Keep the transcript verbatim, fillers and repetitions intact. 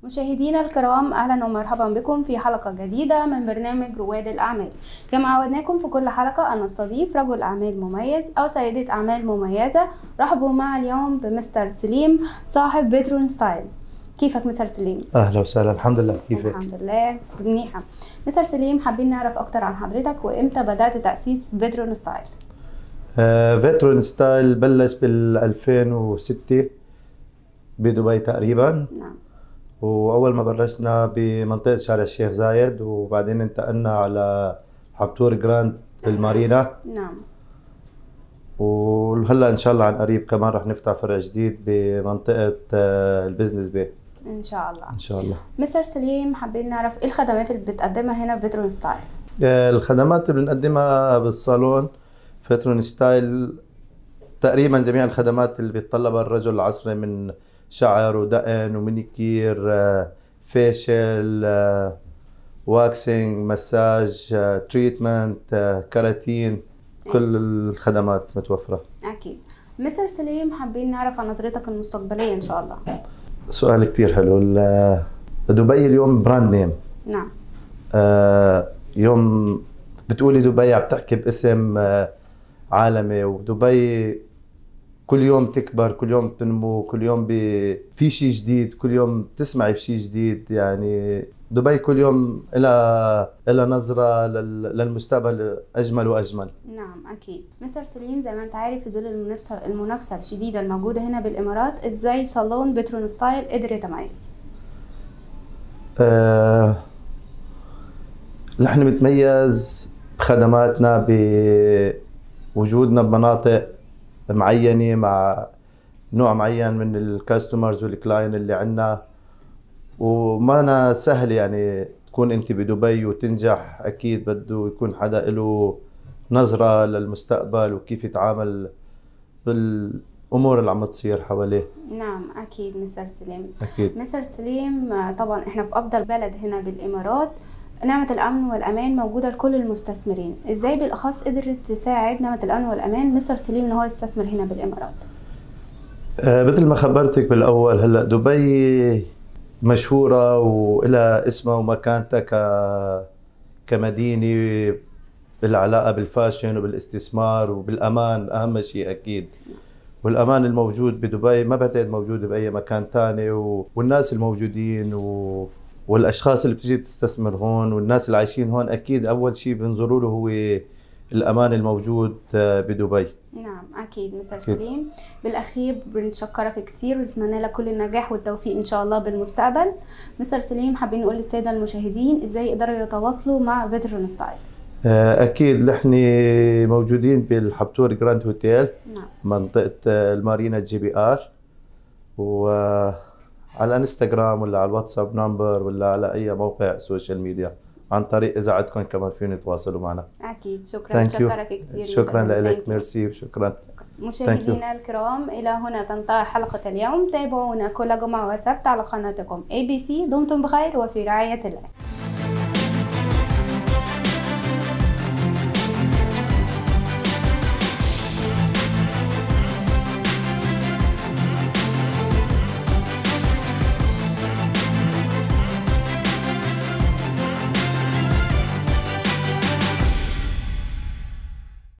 مشاهدينا الكرام، أهلا ومرحبا بكم في حلقة جديدة من برنامج رواد الأعمال. كما عودناكم في كل حلقة أن نستضيف رجل أعمال مميز أو سيدة أعمال مميزة. رحبوا معي اليوم بمستر سليم صاحب بيترون ستايل. كيفك مستر سليم؟ أهلا وسهلا. الحمد لله. كيفك؟ الحمد لله منيحة. مستر سليم، حابين نعرف أكتر عن حضرتك وإمتى بدأت تأسيس بيترون ستايل؟ آه، بيترون ستايل بلش بال ألفين وستة بدبي تقريبا. نعم. واول ما بلشنا بمنطقه شارع الشيخ زايد، وبعدين انتقلنا على حبتور جراند بالمارينا. نعم. وهلا ان شاء الله عن قريب كمان رح نفتح فرع جديد بمنطقه البزنس بي ان شاء الله. ان شاء الله. مستر سليم، حابين نعرف ايه الخدمات اللي بتقدمها هنا ببيترون ستايل؟ آه، الخدمات اللي بنقدمها بالصالون بيترون ستايل تقريبا جميع الخدمات اللي بيتطلبها الرجل العصري، من شعر ودقن ومينيكير، فيشل، واكسينج، مساج، تريتمنت، كراتين، كل الخدمات متوفرة. أكيد. مستر سليم، حابين نعرف عن نظرتك المستقبلية إن شاء الله. سؤال كتير حلو. دبي اليوم براند نيم. نعم. آه يوم بتقولي دبي عم تحكي باسم آه عالمي، ودبي كل يوم تكبر، كل يوم تنمو، كل يوم في شيء جديد، كل يوم تسمعي بشيء جديد. يعني دبي كل يوم لها لها نظرة للمستقبل أجمل وأجمل. نعم أكيد. مستر سليم، زي ما أنت عارف، في ظل المنافسة المنافسة الشديدة الموجودة هنا بالإمارات، إزاي صالون بيترون ستايل قدر يتميز؟ آه نحن بنتميز بخدماتنا، بوجودنا بمناطق معينة مع نوع معين من الكاستمرز والكلاين اللي عنا. ومانا سهل يعني تكون انت بدبي وتنجح. اكيد بده يكون حدا له نظرة للمستقبل وكيف يتعامل بالامور اللي عم تصير حواليه. نعم اكيد مستر سليم. اكيد. مستر سليم، طبعا احنا في افضل بلد هنا بالامارات، نعمة الأمن والأمان موجودة لكل المستثمرين. إزاي بالأخص قدرت تساعد نعمة الأمن والأمان مستر سليم إن هو يستثمر هنا بالإمارات؟ آه مثل ما خبرتك بالأول، هلا دبي مشهورة وإلها اسمها ومكانتها ك كمدينة بالعلاقة بالفاشن وبالاستثمار وبالأمان. أهم شيء أكيد، والأمان الموجود بدبي ما بعتقد موجود بأي مكان تاني، و... والناس الموجودين و... والاشخاص اللي بتجي بتستثمر هون والناس اللي عايشين هون، اكيد اول شيء بنظروا له هو الامان الموجود بدبي. نعم اكيد مستر سليم. بالاخير بنشكرك كثير ونتمنى لك كل النجاح والتوفيق ان شاء الله بالمستقبل. مستر سليم، حابين نقول للساده المشاهدين ازاي يقدروا يتواصلوا مع بيترون ستايل؟ اكيد نحن موجودين بالحبتور جراند هوتيل. نعم. منطقه المارينا جي بي ار، و على انستغرام ولا على الواتساب نمبر ولا على اي موقع سوشيال ميديا. عن طريق اذا عندكم كمان فيهم يتواصلوا معنا. اكيد. شكرا. بشكرك كثير. شكرا لك. ميرسي وشكرا. مشاهدينا الكرام، الى هنا تنتهي حلقه اليوم. تابعونا كل جمعه وسبت على قناتكم إيه بي سي. دمتم بخير وفي رعايه الله.